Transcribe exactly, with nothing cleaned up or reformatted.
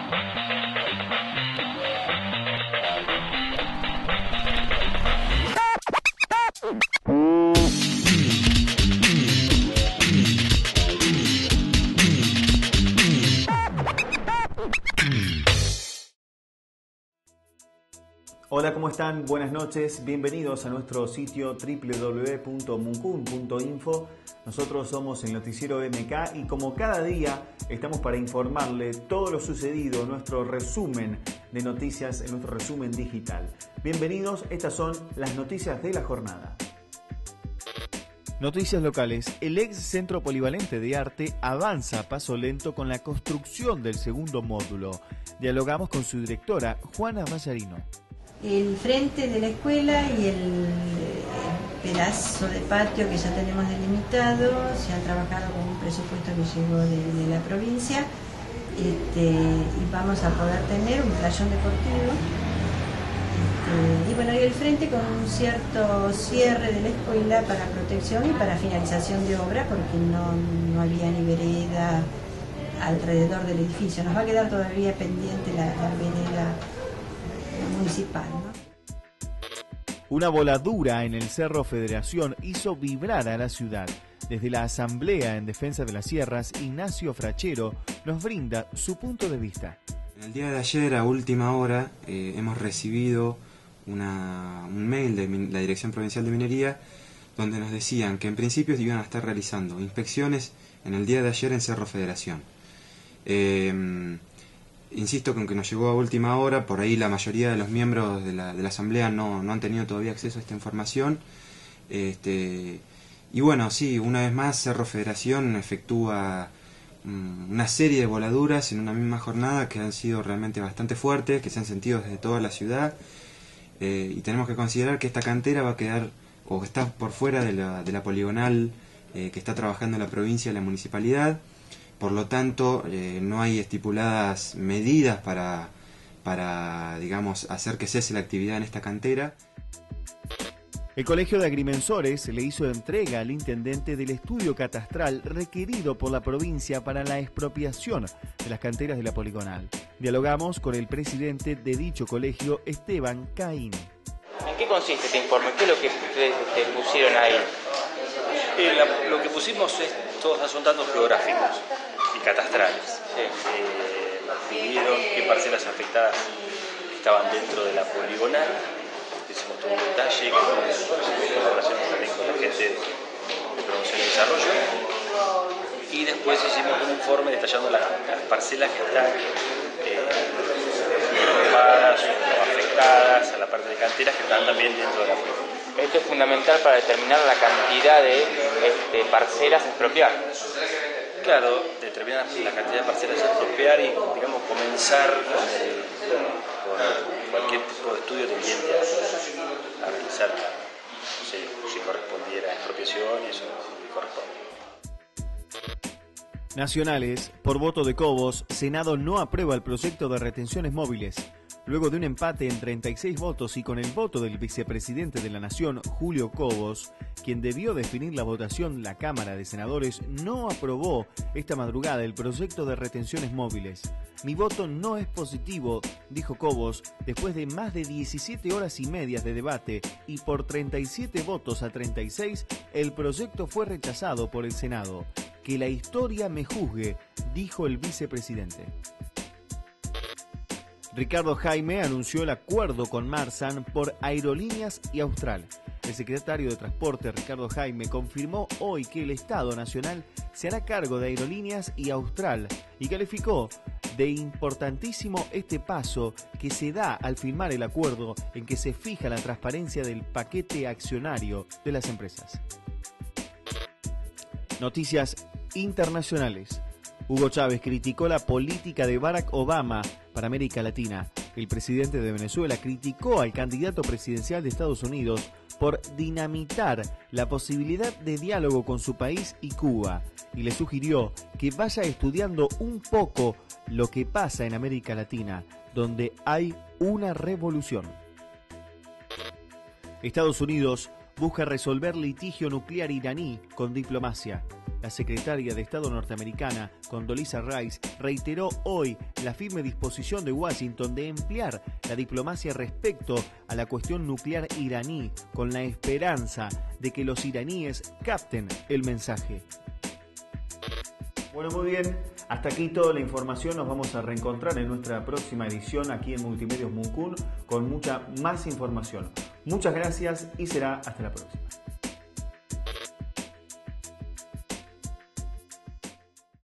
Hola, ¿cómo están? Buenas noches, bienvenidos a nuestro sitio doble u doble u doble u punto muncun punto info. Nosotros somos el Noticiero M K y como cada día estamos para informarle todo lo sucedido en nuestro resumen de noticias, en nuestro resumen digital. Bienvenidos, estas son las noticias de la jornada. Noticias locales. El ex Centro Polivalente de Arte avanza a paso lento con la construcción del segundo módulo. Dialogamos con su directora, Juana Vallarino. El frente de la escuela y el pedazo de patio que ya tenemos delimitado, se ha trabajado con un presupuesto que llegó de, de la provincia, este, y vamos a poder tener un playón deportivo. Este, y bueno, y el frente con un cierto cierre de la escuela para protección y para finalización de obra, porque no, no había ni vereda alrededor del edificio. Nos va a quedar todavía pendiente la, la vereda municipal, ¿no? Una voladura en el Cerro Federación hizo vibrar a la ciudad. Desde la Asamblea en Defensa de las Sierras, Ignacio Frachero nos brinda su punto de vista. En el día de ayer, a última hora, eh, hemos recibido una, un mail de la Dirección Provincial de Minería donde nos decían que en principio iban a estar realizando inspecciones en el día de ayer en Cerro Federación. Eh, Insisto con que nos llegó a última hora, por ahí la mayoría de los miembros de la, de la Asamblea no, no han tenido todavía acceso a esta información. Este, y bueno, sí, una vez más Cerro Federación efectúa um, una serie de voladuras en una misma jornada que han sido realmente bastante fuertes, que se han sentido desde toda la ciudad. Eh, y tenemos que considerar que esta cantera va a quedar, o está por fuera de la, de la poligonal eh, que está trabajando la provincia y la municipalidad. Por lo tanto, eh, no hay estipuladas medidas para, para, digamos, hacer que cese la actividad en esta cantera. El Colegio de Agrimensores le hizo entrega al intendente del estudio catastral requerido por la provincia para la expropiación de las canteras de la poligonal. Dialogamos con el presidente de dicho colegio, Esteban Caín. ¿En qué consiste este informe? ¿Qué es lo que ustedes te pusieron ahí? Eh, la, lo que pusimos es, todos son datos geográficos y catastrales. Sí. Eh, vieron qué parcelas afectadas estaban dentro de la poligonal. Hicimos todo un detalle con colaboración también con la gente de promoción y desarrollo. Y después hicimos un informe detallando las, las parcelas que están eh, ocupadas o afectadas a la parte de canteras que están también dentro de la poligonal. Esto es fundamental para determinar la cantidad de este, parcelas a expropiar. Claro, determinar la cantidad de parcelas a expropiar y, digamos, comenzar con, el, con cualquier tipo de estudio tendiente a, a realizar, no sé, si correspondiera a expropiación y eso corresponde. Nacionales, por voto de Cobos, Senado no aprueba el proyecto de retenciones móviles. Luego de un empate en treinta y seis votos y con el voto del vicepresidente de la Nación, Julio Cobos, quien debió definir la votación, la Cámara de Senadores no aprobó esta madrugada el proyecto de retenciones móviles. Mi voto no es positivo, dijo Cobos, después de más de diecisiete horas y medias de debate y por treinta y siete votos a treinta y seis, el proyecto fue rechazado por el Senado. Que la historia me juzgue, dijo el vicepresidente. Ricardo Jaime anunció el acuerdo con Marsan por Aerolíneas y Austral. El secretario de Transporte, Ricardo Jaime, confirmó hoy que el Estado Nacional se hará cargo de Aerolíneas y Austral y calificó de importantísimo este paso que se da al firmar el acuerdo en que se fija la transparencia del paquete accionario de las empresas. Noticias internacionales. Hugo Chávez criticó la política de Barack Obama para América Latina. El presidente de Venezuela criticó al candidato presidencial de Estados Unidos por dinamitar la posibilidad de diálogo con su país y Cuba y le sugirió que vaya estudiando un poco lo que pasa en América Latina, donde hay una revolución. Estados Unidos busca resolver litigio nuclear iraní con diplomacia. La secretaria de Estado norteamericana, Condoleezza Rice, reiteró hoy la firme disposición de Washington de emplear la diplomacia respecto a la cuestión nuclear iraní, con la esperanza de que los iraníes capten el mensaje. Bueno, muy bien, hasta aquí toda la información. Nos vamos a reencontrar en nuestra próxima edición aquí en Multimedios Muncún con mucha más información. Muchas gracias y será hasta la próxima.